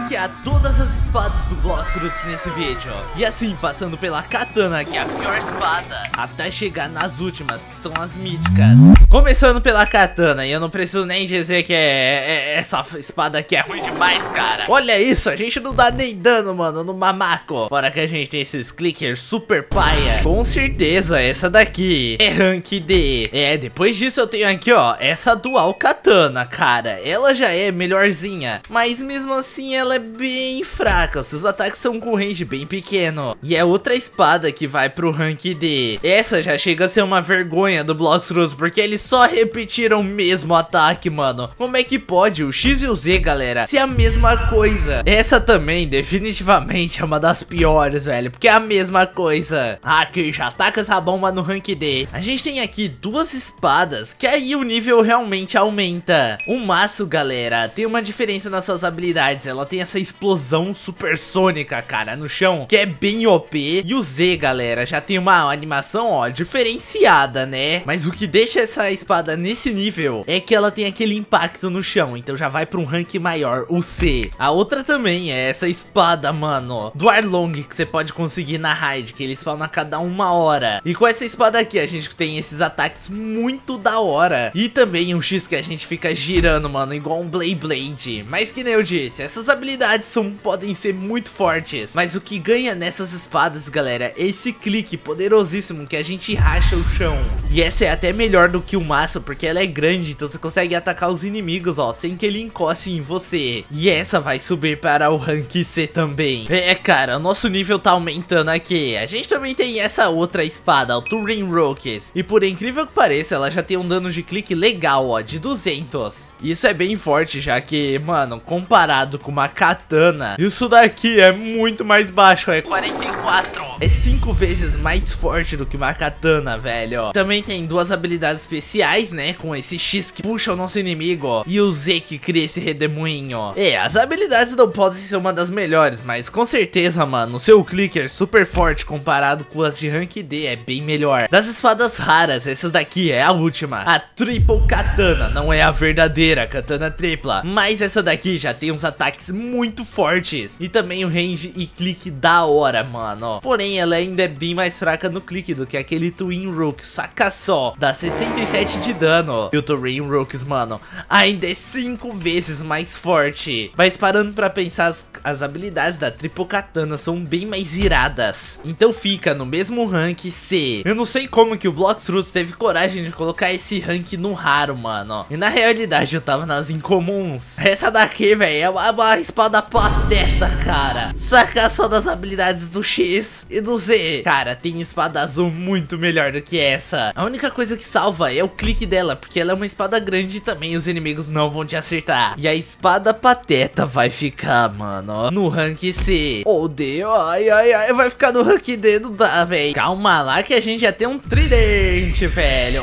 ranquear todas as espadas do Bloxroot nesse vídeo. E assim, passando pela katana, que é a pior espada, até chegar nas últimas, que são as míticas. Começando pela katana, e eu não preciso nem dizer que essa espada aqui é ruim demais, cara. Olha isso, a gente não dá nem dano, mano, no mamaco. Fora que a gente tem esses clickers super paia. Com certeza, essa daqui é rank D. Depois disso eu tenho aqui, ó, essa dual katana, cara. Ela já é melhorzinha, mas mesmo assim ela é bem fraca. Seus ataques são com range bem pequeno. E é outra espada que vai pro rank D. Essa já chega a ser uma vergonha do Bloxroot, porque eles só repetiram o mesmo ataque, mano. Como é que pode o X e o Z, galera, ser a mesma coisa? Essa também definitivamente é uma das piores, velho, porque é a mesma coisa. Aqui já ataca essa bomba no rank D. A gente tem aqui duas espadas, que aí o nível realmente aumenta. O maço, galera, tem uma diferença nas suas habilidades. Ela tem essa explosão supersônica, cara, no chão, que é bem OP. E o Z, galera, já tem uma animação, ó, diferenciada, né? Mas o que deixa essa espada nesse nível é que ela tem aquele impacto no chão, então já vai pra um rank maior, o C. A outra também é essa espada, mano, do Arlong, que você pode conseguir na raid, que ele spawna a cada 1 hora. E com essa espada aqui a gente tem esses ataques muito da hora. E também um X que a gente fica girando, mano, igual um Blade. Mas que nem eu disse, essas habilidades podem ser muito fortes, mas o que ganha nessas espadas, galera, é esse clique poderosíssimo que a gente racha o chão. E essa é até melhor do que o maço, porque ela é grande, então você consegue atacar os inimigos, ó, sem que ele encoste em você. E essa vai subir para o rank C também. Cara, o nosso nível tá aumentando aqui. A gente também tem essa outra espada, o Turin Rokes. E por incrível que pareça, ela já tem um dano de clique legal, ó, de 200. Isso é bem forte, já que, mano, comparado com uma katana, isso daqui é muito mais baixo, é 44. É 5 vezes mais forte do que uma katana, velho. Também tem duas habilidades especiais, né, com esse X que puxa o nosso inimigo, ó, e o Z que cria esse redemoinho. As habilidades não podem ser uma das melhores, mas com certeza, mano, o seu clicker super forte comparado com as de rank D é bem melhor. Das espadas raras, essa daqui é a última, a Triple Katana. Não é a verdadeira katana tripla, mas essa daqui já tem uns ataques muito fortes e também o range e clique da hora, mano. Porém, ela ainda é bem mais fraca no clique do que aquele Twin Rook, saca só, dá 67 de dano. E o Twin Rooks, mano, ainda é 5 vezes mais forte. Mas parando pra pensar, as habilidades da Triple Katana são bem mais iradas, então fica no mesmo rank C. Eu não sei como que o Bloxroot teve coragem de colocar esse rank no raro, mano, e na realidade eu tava nas incomuns. Essa daqui, velho, é uma espada pateta, cara. Saca só das habilidades do X e do Z. Cara, tem espada azul muito melhor do que essa. A única coisa que salva é o clique dela, porque ela é uma espada grande e também os inimigos não vão te acertar. E a espada pateta vai ficar, mano, no rank C. Oh, Deus, ai, vai ficar no rank D, não dá, velho. Calma lá que a gente já tem um tridente, velho.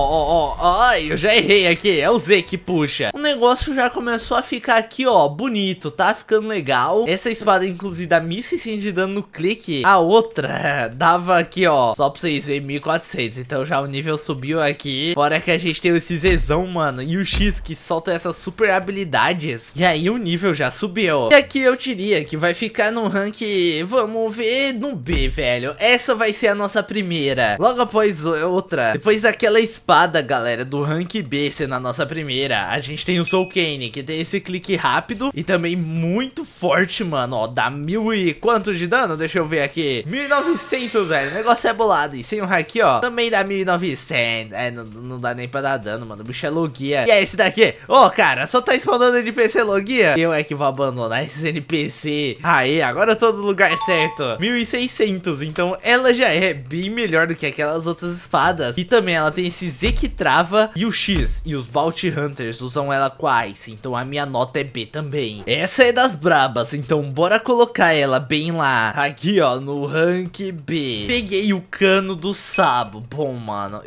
Ai, eu já errei aqui, é o Z que puxa. O negócio já começou a ficar aqui, ó, bonito, tá ficando legal. Essa espada, inclusive, dá 1.600 de dano no clique. A outra dava aqui, ó, só pra vocês verem, 1.400. Então já o nível subiu aqui. Fora que a gente tem esse Zzão, mano, e o X que solta essas super habilidades. E aí o nível já subiu. E aqui eu diria que vai ficar no rank, vamos ver, no B, velho. Essa vai ser a nossa primeira. Logo após outra, depois daquela espada, galera, do rank B sendo a nossa primeira, a gente tem o Soul Cane, que tem esse clique rápido e também muito forte, mano, ó, dá 1000 e quanto de dano? Deixa eu ver aqui, 1900, velho, o negócio é bolado. E sem o haki, ó, também dá 1900. Não dá nem pra dar dano, mano, o bicho é logia. E é esse daqui, cara, só tá spawnando NPC logia? Eu é que vou abandonar esses NPC. Aí, agora eu tô no lugar certo. 1600, então ela já é bem melhor do que aquelas outras espadas. E também ela tem esse Z que trava e o X. E os Bounty Hunters usam ela com a Ice, então a minha nota é B também. Essa é das brabas, então bora colocar ela bem lá, aqui, ó, no Rank B. Peguei o cano do Sabo. Bom, mano,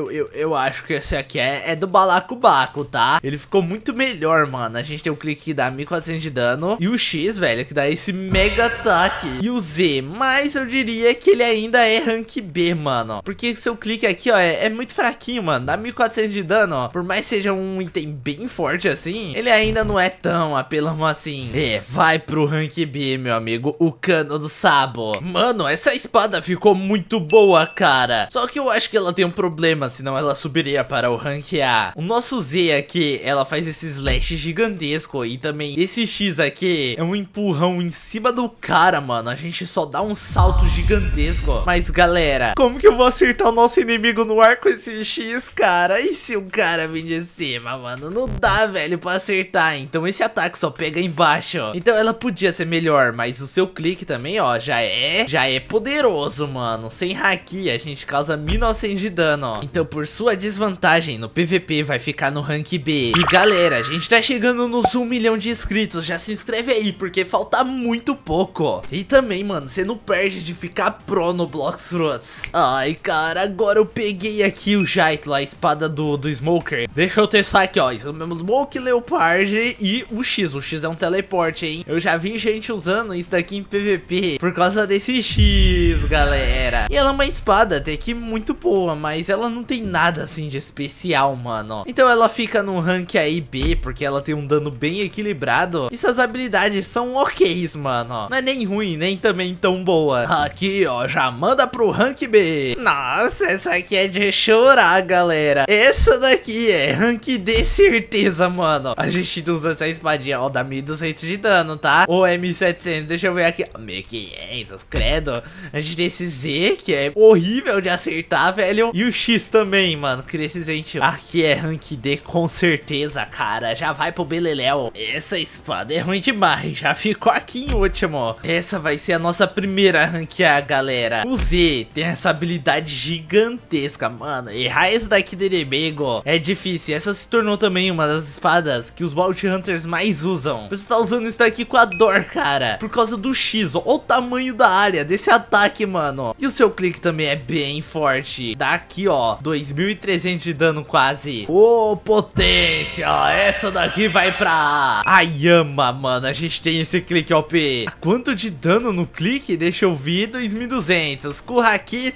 eu acho que esse aqui é do balacobaco, tá? Ele ficou muito melhor, mano. A gente tem o clique que dá 1400 de dano. E o X, velho, que dá esse mega ataque. E o Z, mas eu diria que ele ainda é Rank B, mano. Porque o seu clique aqui, ó, é muito fraquinho, mano. Dá 1400 de dano, ó. Por mais que seja um item bem forte assim, ele ainda não é tão apelão assim. Vai pro Rank B, meu amigo. O cano do Sabo. Mano, essa espada ficou muito boa, cara. Só que eu acho que ela tem um problema, senão ela subiria para o Rank A. O nosso Z aqui, ela faz esse slash gigantesco. E também esse X aqui é um empurrão em cima do cara, mano. A gente só dá um salto gigantesco. Mas, galera, como que eu vou acertar o nosso inimigo no ar com esse X, cara? E se o cara vir de cima, mano? Não dá, velho, pra acertar. Então esse ataque só pega embaixo. Então ela podia ser melhor, mas o seu clique também, ó, já é poderoso, mano. Sem haki, a gente causa 1900 de dano, ó. Então, por sua desvantagem no PVP, vai ficar no Rank B. E, galera, a gente tá chegando nos 1 milhão de inscritos. Já se inscreve aí, porque falta muito pouco. E também, mano, você não perde de ficar pro no Blox Fruits. Ai, cara, agora eu peguei aqui o Jaitlo, a espada do Smoker. Deixa eu testar aqui, ó. Isso mesmo, Smoke, Leopard e o X. O X é um teleporte, hein? Eu já vi gente usando isso daqui em PVP por causa desse X, galera. E ela é uma espada até que muito boa, mas ela não tem nada assim de especial, mano. Então ela fica no rank aí B, porque ela tem um dano bem equilibrado. E suas habilidades são ok, mano. Não é nem ruim, nem também tão boa. Aqui, ó, já manda pro rank B. Nossa, essa aqui é de chorar, galera. Essa daqui é rank D, certeza, mano. A gente usa essa espadinha, ó, dá 1200 de dano, tá? Ou é 1700, deixa eu ver aqui. 1500, credo. A gente tem esse Z, que é horrível de acertar, velho. E o X também, mano, crescente. Aqui é rank D, com certeza, cara. Já vai pro Beleléu. Essa espada é ruim demais, já ficou aqui em último. Essa vai ser a nossa primeira rank A, galera. O Z tem essa habilidade gigantesca, mano. Errar esse daqui do inimigo é difícil. Essa se tornou também uma das espadas que os Bounty Hunters mais usam. Você tá usando isso daqui com a dor, cara, por causa do X. Ó o tamanho da área desse ataque, mano. E o seu clique também é bem forte. Dá aqui, ó, 2300 de dano quase. Ô, potência. Essa daqui vai pra Ayama, mano. A gente tem esse clique OP. Quanto de dano no clique? Deixa eu ver. 2200. Com o haki,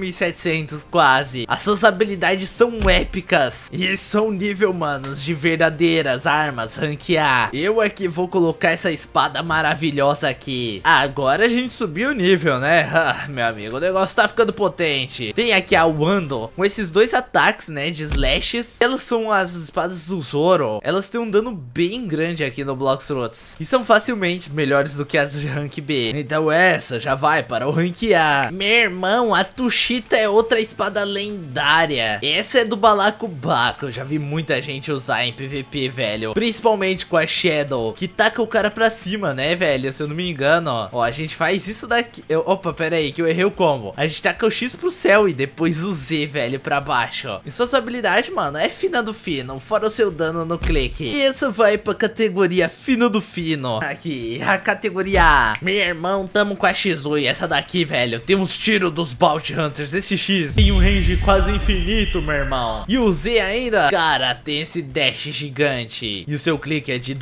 2700 quase. As suas habilidades são épicas. E são nível, manos, de verdadeiras armas rank A. Eu aqui vou colocar essa espada maravilhosa aqui. Agora a gente subiu o nível, né? Meu amigo, o negócio tá ficando potente. Tem aqui a Wando com esses dois ataques, né, de slashes. Elas são as espadas do Zoro. Elas têm um dano bem grande aqui no Blox Fruits. E são facilmente melhores do que as de rank B. Então essa já vai para o rank A. Meu irmão, a Tushita é outra espada lendária. Essa é do balacobaco. Eu já vi muita gente usar em PVP, velho. Principalmente com a Shadow, que taca o cara pra cima, né, velho? Se eu não me engano, ó. Ó, a gente faz isso daqui. Opa, pera aí, que eu errei o combo. A gente taca o X pro céu e depois o Z, velho, pra baixo, ó. E suas habilidades, mano, é fina do fino, fora o seu dano no clique. E essa vai pra categoria fino do fino. Aqui, a categoria A. Meu irmão, tamo com a Shizui. Essa daqui, velho, tem uns tiros dos Bounty Hunters. Esse X tem um range quase infinito, meu irmão. E o Z ainda, cara, tem esse dash gigante. E o seu clique é de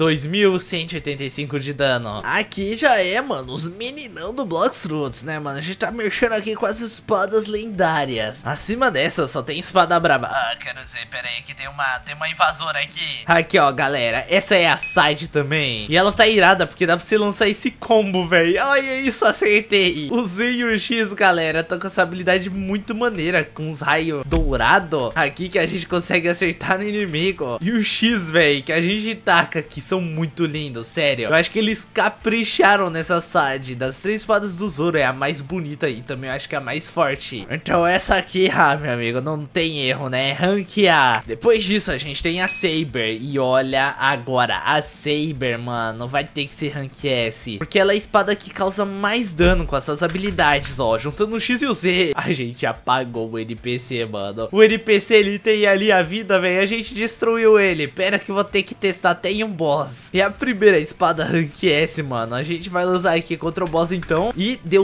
2185 de dano. Aqui já é, mano, os meninão do Blox Fruits, né, mano? A gente tá mexendo aqui com as espadas lendárias. Acima dessa só tem espada braba. Quero dizer, pera aí, que tem uma invasora aqui. Aqui, ó, galera, essa é a side também. E ela tá irada porque dá pra você lançar esse combo, velho. Olha isso, acertei. O Z e o X, galera, estão com essa habilidade muito maneira, com os raios dourados aqui que a gente consegue acertar no inimigo. E o X, velho, que a gente taca, que são muito lindos, sério. Eu acho que eles capricharam nessa side. Das três espadas do Zoro é a mais bonita e também eu acho que é a mais forte. Então essa aqui, meu amigo, não tem erro, né? Rank A. Depois disso a gente tem a Saber. E olha agora, a Saber, mano, vai ter que ser rank S, porque ela é a espada que causa mais dano com as suas habilidades, ó. Juntando o X e o Z, a gente apagou o NPC, mano. O NPC, ele tem ali a vida, velho. A gente destruiu ele. Pera que eu vou ter que testar até em um boss. E a primeira espada rank S, mano, a gente vai usar aqui contra o boss então. E deu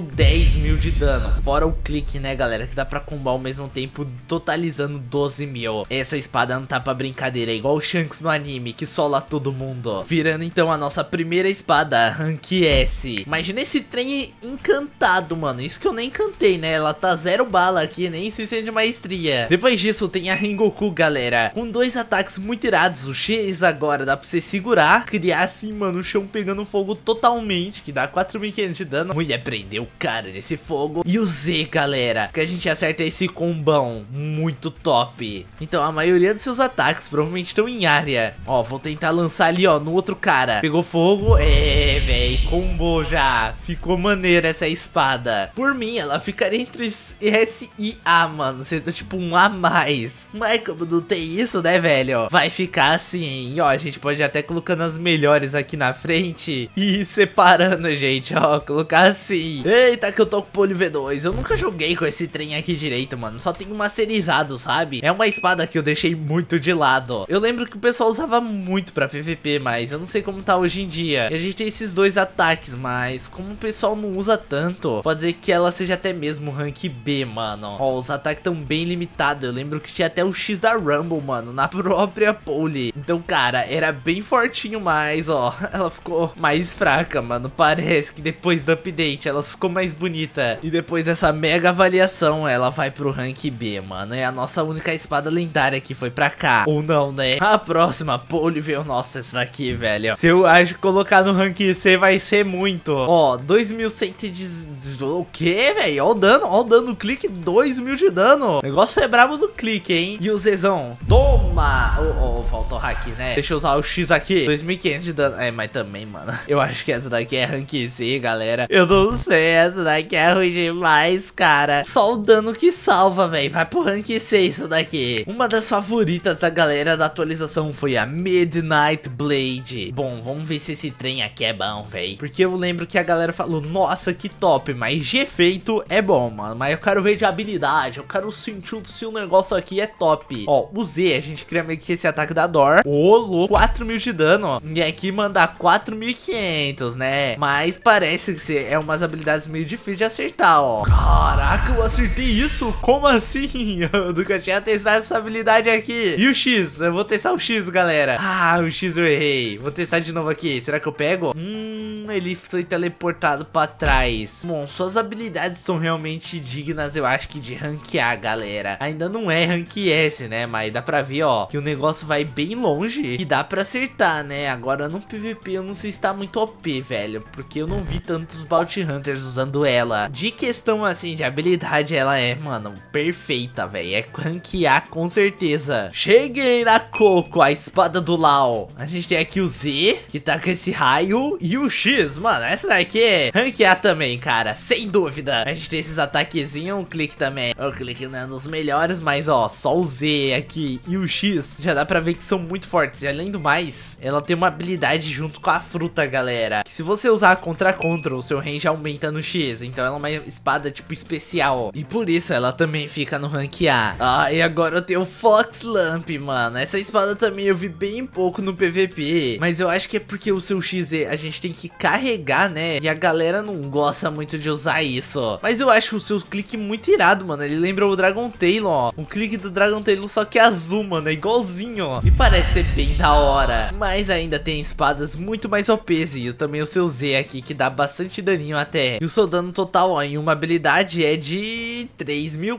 10 mil de dano. Fora o clique, né, galera, que dá pra combar ao mesmo tempo, totalizando 12 mil. Essa espada não tá pra brincadeira, é igual o Shanks no anime, que sola todo mundo. Virando então a nossa primeira espada, Rank S. Imagina esse trem encantado, mano. Isso que eu nem encantei, né? Ela tá 0 bala aqui, nem se sente maestria. Depois disso tem a Rengoku, galera, com 2 ataques muito irados. O X agora dá pra você segurar, criar assim, mano, o chão pegando fogo totalmente, que dá 4.500 de dano. Mulher prendeu o cara nesse fogo. E o Z, galera, que a gente acerta esse combão muito top. Então a maioria dos seus ataques provavelmente estão em área. Ó, vou tentar lançar ali, ó, no outro cara. Pegou fogo. É, véi, combou já. Ficou maneira essa espada. Por mim, ela ficaria entre S e A, mano, sendo tipo um A mais. Mas como não tem isso, né, velho, vai ficar assim. Ó, a gente pode até colocando as melhores aqui na frente e ir separando, gente, ó, colocar assim. Eita, que eu tô com o Poli V2. Eu nunca joguei com esse trem aqui direito, mano. Só tenho masterizado, sabe? É uma espada que eu deixei muito de lado. Eu lembro que o pessoal usava muito pra PVP, mas eu não sei como tá hoje em dia. E a gente tem esses 2 ataques, mas como o pessoal não usa tanto, pode dizer que ela seja até mesmo rank B, mano. Ó, os ataques estão bem limitados. Eu lembro que tinha até o X da Rumble, mano, na própria Poli. Então, cara, era bem fortinho, mas, ó, ela ficou mais fraca, mano. Parece que depois do update ela ficou mais bonita. E depois dessa mega avaliação, ela vai pro rank B, mano. É a nossa única espada lendária que foi pra cá. Ou não, né? A próxima Poli veio, nossa, essa daqui, velho. Se eu acho que colocar no rank C vai ser muito. Ó, 2.110. O que, velho? Ó o dano, clique, 2.000 de dano. O negócio é brabo no clique, hein? E o Zezão, toma. Faltou hack, né? Deixa eu usar o X aqui. 2.500 de dano. É, mas também, mano, eu acho que essa daqui é rank C, galera. Eu não sei, essa daqui é ruim demais, cara. Só o dano que salva, velho. Vai pro rank C isso daqui. Uma das favoritas da galera da atualização foi a Midnight Blade. Bom, vamos ver se esse trem aqui é bom, velho. Porque eu lembro que a galera falou, nossa, que top. Mas de efeito é bom, mano. Mas eu quero ver de habilidade. Eu quero sentir se o negócio aqui é top. Ó, o Z, a gente cria meio que esse ataque da Dor. Ô, louco, 4.000 de dano. E aqui mandar 4.500, né? Mas parece que é umas habilidades meio difíceis de acertar, ó. Caraca, eu acertei isso? Como assim? Eu nunca tinha testado essa habilidade aqui. E o X? Eu vou testar o X, galera. Ah, o X eu errei. Vou testar de novo aqui. Será que eu pego? Ele foi teleportado pra trás. Bom, suas habilidades são realmente dignas, eu acho que de ranquear, galera. Ainda não é rank S, né? Mas dá pra ver, ó, que o negócio vai bem longe e dá pra acertar, né? Agora no PVP eu não sei se tá muito OP, velho, porque eu não vi tantos Bounty Hunters usando ela. De questão, assim, de habilidade, ela é, mano, perfeita, velho. É ranquear com certeza. Cheguei na Coco, a espada do Lau. A gente tem aqui o Z, que tá com esse raio, e o X, mano, essa daqui é ranquear também, cara, sem dúvida. A gente tem esses ataquezinhos, o clique também. O clique não é um dos melhores, mas, ó, só o Z aqui e o X já dá pra ver que são muito fortes. E além do mais, ela tem uma habilidade junto com a fruta, galera, que se você usar contra o seu range aumenta no X. Então ela é uma espada, tipo, especial. E por isso ela também fica no rank A. Ah, e agora eu tenho o Fox Lamp, mano. Essa espada também eu vi bem pouco no PVP, mas eu acho que é porque o seu X a gente tem que carregar, né? E a galera não gosta muito de usar isso. Mas eu acho o seu clique muito irado, mano. Ele lembra o Dragon Tail, ó. O clique do Dragon Tail só que é azul, mano. É igualzinho, ó. E parece ser bem da hora. Mas ainda tem espadas muito mais OPs. E também o seu Z aqui, que dá bastante daninho até. E o seu dano total, ó, em uma habilidade é de 3.000,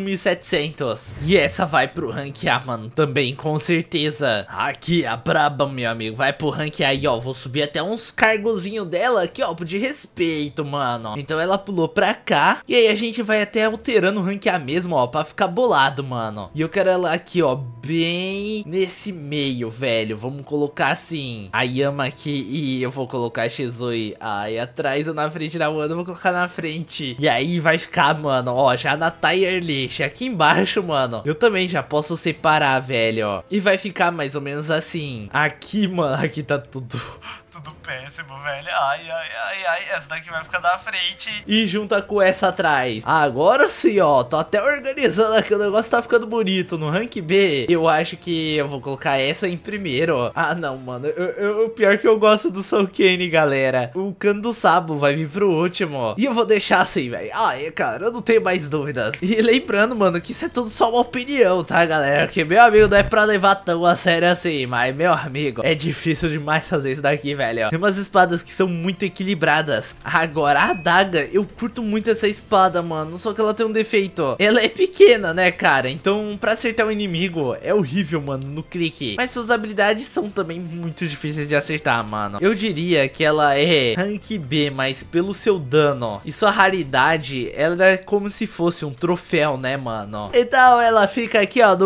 4.700. E essa vai pro rank A, mano, também, com certeza. Aqui, a braba, meu amigo. Vai pro rank A aí, ó. Vou subir até uns cargozinhos dela aqui, ó, de respeito, mano. Então ela pulou pra cá. E aí a gente vai até alterando o rank A mesmo, ó, pra ficar bolado, mano. E eu quero ela aqui, ó, bem nesse meio, velho. Vamos colocar assim, a Yama aqui e eu vou colocar a Shizui aí atrás ou na frente da Wanda, eu vou colocar na frente. E aí vai ficar, mano, ó, já na Tier List aqui embaixo, mano. Eu também já posso separar, velho, ó. E vai ficar mais ou menos assim. Aqui, mano, aqui tá tudo tudo péssimo, velho. Ai, ai, ai, ai. Essa daqui vai ficar na frente. E junta com essa atrás. Agora sim, ó. Tô até organizando aqui. O negócio tá ficando bonito. No rank B, eu acho que eu vou colocar essa em primeiro. Ah, não, mano. O pior que eu gosto do Soul Cane, galera. O Cano do Sabo vai vir pro último. E eu vou deixar assim, velho. Ai, cara, eu não tenho mais dúvidas. E lembrando, mano, que isso é tudo só uma opinião, tá, galera? Que meu amigo não é pra levar tão a sério assim. Mas, meu amigo, é difícil demais fazer isso daqui, velho. Tem umas espadas que são muito equilibradas. Agora, a adaga, eu curto muito essa espada, mano. Só que ela tem um defeito. Ela é pequena, né, cara? Então, pra acertar o inimigo, é horrível, mano, no clique. Mas suas habilidades são também muito difíceis de acertar, mano. Eu diria que ela é rank B, mas pelo seu dano e sua raridade, ela é como se fosse um troféu, né, mano? Então, ela fica aqui, ó,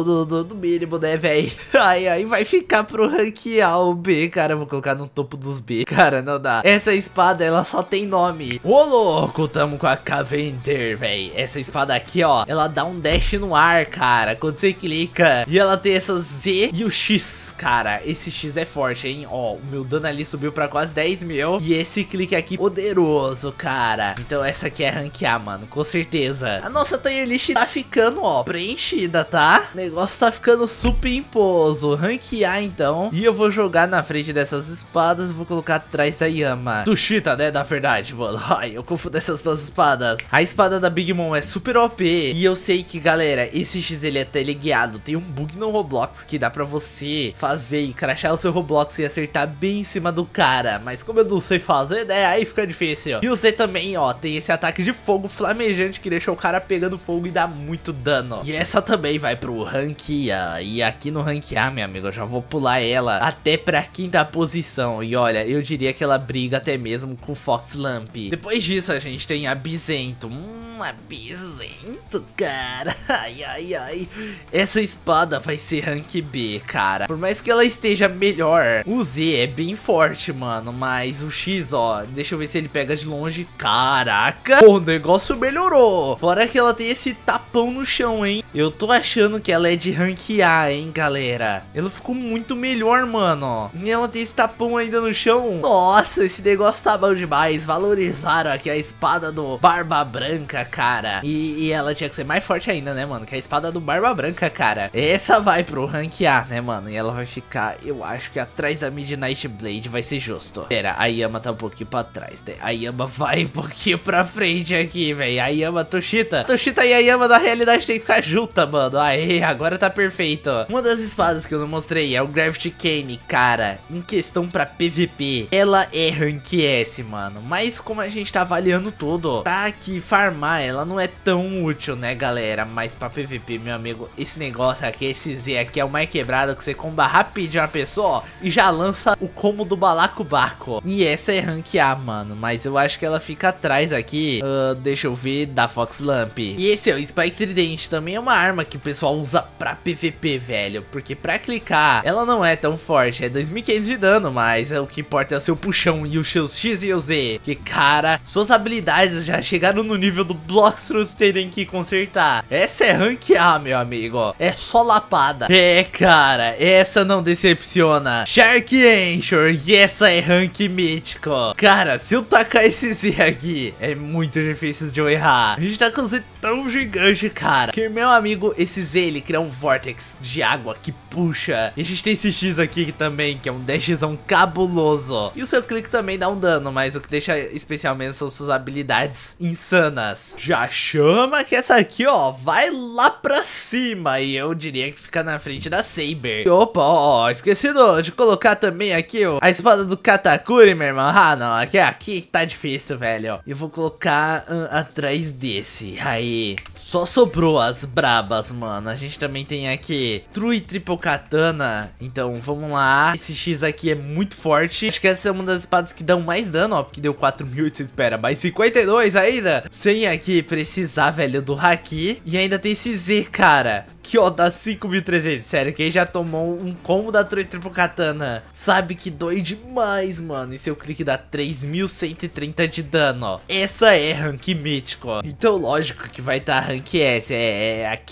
do mínimo, né, velho? Aí vai ficar pro rank A ou B, cara. Eu vou colocar no topo dos B. Cara, não dá. Essa espada, ela só tem nome. Ô, louco, tamo com a Cavender, velho. Essa espada aqui, ó, ela dá um dash no ar, cara, quando você clica. E ela tem essa Z e o X. Cara, esse X é forte, hein? Ó, o meu dano ali subiu pra quase 10 mil. E esse clique aqui, poderoso, cara. Então essa aqui é rank A, mano, com certeza. A nossa tier list tá ficando, ó, preenchida, tá? O negócio tá ficando super imposo. Rank A, então. E eu vou jogar na frente dessas espadas. Vou colocar atrás da Yama. Tushita, né? Na verdade, mano. Ai, eu confundo essas duas espadas. A espada da Big Mom é super OP. E eu sei que, galera, esse X ele é teleguiado. Tem um bug no Roblox que dá pra você fazer e crashar o seu Roblox e acertar bem em cima do cara. Mas como eu não sei fazer, né? Aí fica difícil. E você também, ó, tem esse ataque de fogo flamejante que deixa o cara pegando fogo e dá muito dano. E essa também vai pro rank A. E aqui no rank A, meu amigo, eu já vou pular ela até pra quinta posição. E olha, eu diria que ela briga até mesmo com o Fox Lamp. Depois disso, a gente tem a Bizento. A Bizento, cara. Ai, ai, ai. Essa espada vai ser rank B, cara. Por mais que ela esteja melhor, o Z é bem forte, mano. Mas o X, ó, deixa eu ver se ele pega de longe. Caraca, o negócio melhorou. Fora que ela tem esse tapão no chão, hein. Eu tô achando que ela é de rank A, hein, galera. Ela ficou muito melhor, mano. E ela tem esse tapão ainda no chão. Nossa, esse negócio tá bom demais. Valorizaram aqui a espada do Barba Branca, cara. E ela tinha que ser mais forte ainda, né, mano? Que a espada do Barba Branca, cara. Essa vai pro rank A, né, mano? E ela vai ficar, eu acho que atrás da Midnight Blade vai ser justo. Pera, a Yama tá um pouquinho pra trás, né? A Yama vai um pouquinho pra frente aqui, velho. A Yama, Tushita e a Yama da realidade tem que ficar junta, mano. Aê, agora tá perfeito. Uma das espadas que eu não mostrei é o Gravity Cane, cara. Em questão pra PVP, ela é rank S, mano. Mas como a gente tá avaliando tudo, pra que farmar, ela não é tão útil, né, galera? Mas pra PVP, meu amigo, esse negócio aqui, esse Z aqui é o mais quebrado, que você comba rapidinho a pessoa, ó, e já lança o combo do balacobaco. E essa é rank A, mano. Mas eu acho que ela fica atrás aqui, deixa eu ver, da Fox Lamp. E esse é o Spike Trident. Também é uma arma que o pessoal usa pra PVP, velho. Porque pra clicar, ela não é tão forte. É 2500 de dano, mas o que importa é o seu puxão e os seus X e o Z. Que, cara, suas habilidades já chegaram no nível do Bloxtrus terem que consertar. Essa é rank A, meu amigo, ó. É só lapada. É, cara, essa não decepciona. Shark Anchor, e essa é rank mítico. Cara, se eu tacar esse Z aqui, é muito difícil de eu errar. A gente tá com um Z tão gigante, cara, que, meu amigo, esse Z, ele cria um vortex de água que puxa. E a gente tem esse X aqui também, que é um dashzão cabuloso. E o seu clique também dá um dano, mas o que deixa especial mesmo são suas habilidades insanas. Já chama que essa aqui, ó, vai lá pra cima. E eu diria que fica na frente da Saber. E, opa, ó, esqueci de colocar também aqui, ó, a espada do Katakuri, meu irmão. Ah, não, aqui tá difícil, velho. Eu vou colocar atrás desse. Aí, só sobrou as brabas, mano. A gente também tem aqui True e Triple Katana. Então, vamos lá. Esse X aqui é muito forte. Acho que essa é uma das espadas que dão mais dano, ó, porque deu 4.800, espera, mais 52 ainda. Sem aqui precisar, velho, do Haki. E ainda tem esse Z, cara, que, ó, dá 5.300. Sério, quem já tomou um combo da True e Triple Katana sabe que dói demais, mano. E seu clique dá 3.130 de dano, ó. Essa é rank mítico, ó. Então, lógico que vai estar rank S. É aqui, ó.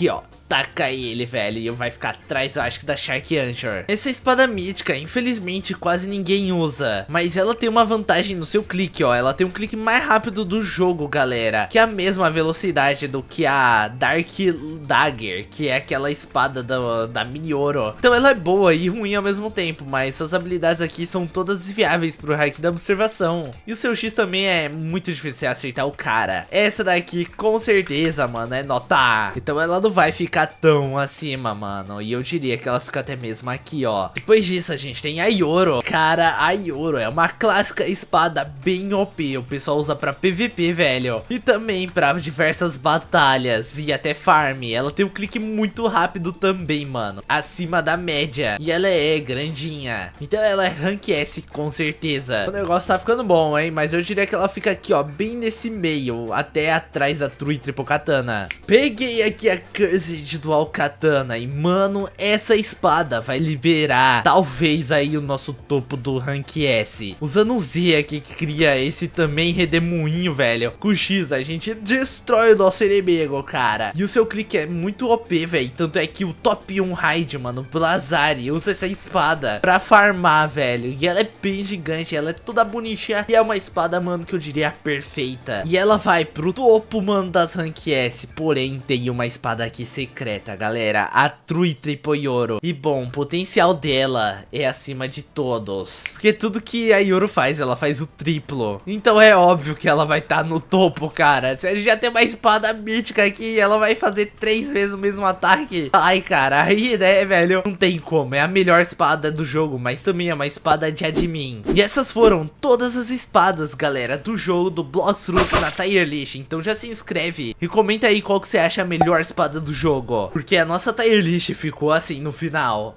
ataca ele, velho. E vai ficar atrás, eu acho que da Shark Anchor. Essa espada mítica, infelizmente, quase ninguém usa. Mas ela tem uma vantagem no seu clique, ó. Ela tem um clique mais rápido do jogo, galera. Que é a mesma velocidade do que a Dark Dagger, que é aquela espada da Mini Ouro. Então ela é boa e ruim ao mesmo tempo, mas suas habilidades aqui são todas desviáveis pro hack da observação. E o seu X também é muito difícil acertar o cara. Essa daqui, com certeza, mano, é nota. Então ela não vai ficar tão acima, mano. E eu diria que ela fica até mesmo aqui, ó. Depois disso, a gente tem a Ioro. Cara, a Ioro é uma clássica espada bem OP. O pessoal usa pra PVP, velho. E também pra diversas batalhas e até farm. Ela tem um clique muito rápido também, mano. Acima da média. E ela é grandinha. Então ela é rank S, com certeza. O negócio tá ficando bom, hein? Mas eu diria que ela fica aqui, ó, bem nesse meio. Até atrás da True Triple Katana. Peguei aqui a Cursed Dual Katana. E, mano, essa espada vai liberar talvez aí o nosso topo do rank S. Usando um Z aqui que cria esse também redemoinho, velho. Com X a gente destrói o nosso inimigo, cara. E o seu clique é muito OP, velho. Tanto é que o top 1 raid, mano, Blazari, usa essa espada pra farmar, velho. E ela é bem gigante, ela é toda bonitinha. E é uma espada, mano, que eu diria perfeita. E ela vai pro topo, mano, das rank S. Porém, tem uma espada aqui secreta, galera. A True Triple Ouro. E bom, o potencial dela é acima de todos. Porque tudo que a Ioro faz, ela faz o triplo. Então é óbvio que ela vai estar no topo, cara. Se a gente já tem uma espada mítica aqui, ela vai fazer 3 vezes o mesmo ataque. Ai, cara, aí, né, velho, não tem como. É a melhor espada do jogo, mas também é uma espada de admin. E essas foram todas as espadas, galera, do jogo do Bloxroot na tier list. Então já se inscreve e comenta aí qual que você acha a melhor espada do jogo. Porque a nossa tier list ficou assim no final.